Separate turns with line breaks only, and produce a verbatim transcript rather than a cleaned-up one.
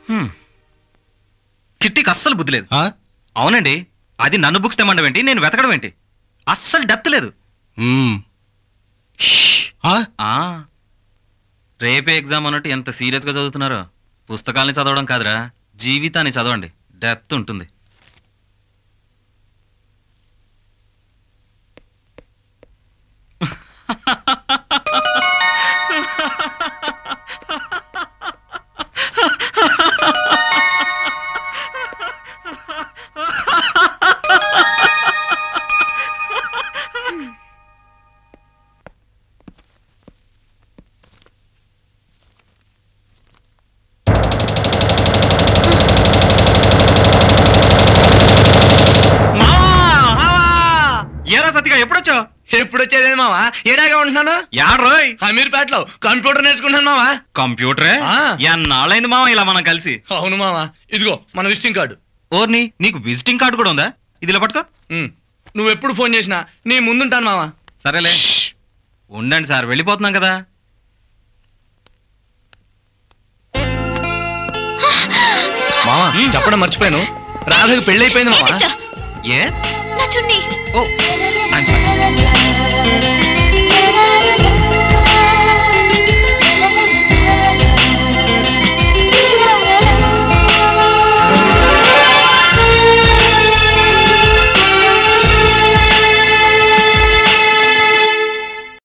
చిట్టికి అస్సలు బుద్ధి లేదు. అవునండి, అది నన్ను బుక్స్ తెమ్మండం ఏంటి, నేను వెతకడం ఏంటి? అస్సలు డెప్త్ లేదు. రేపే ఎగ్జామ్ అన్నట్టు ఎంత సీరియస్గా చదువుతున్నారో. పుస్తకాలని చదవడం కాదురా, జీవితాన్ని చదవండి, డెప్త్ ఉంటుంది. ఎప్పుడొచ్చావు?
ఎప్పుడు వచ్చేది మావా, ఏడాగా ఉంటున్నాను.
యాడ్రోయ్
అమీర్పేటలో కంప్యూటర్ నేర్చుకుంటాను మావా.
కంప్యూటరే? ఎన్నాళ్ళైంది మావా ఇలా మనం కలిసి?
అవును మావా, ఇదిగో మన విజిటింగ్ కార్డు.
ఓర్ని, నీకు విజిటింగ్ కార్డు కూడా ఉందా? ఇదిలో పట్టుకో.
నువ్వు ఎప్పుడు ఫోన్ చేసినా నీ ముందుంటాను మావా.
సరేలే, ఉండండి సార్, వెళ్ళిపోతున్నాం కదా.
మావా చెప్పడం మర్చిపోయాను, రాధకి పెళ్లి అయిపోయింది మావా.
ఎస్.
నా చున్నీ.
ఓ, ఐమ్ సారీ.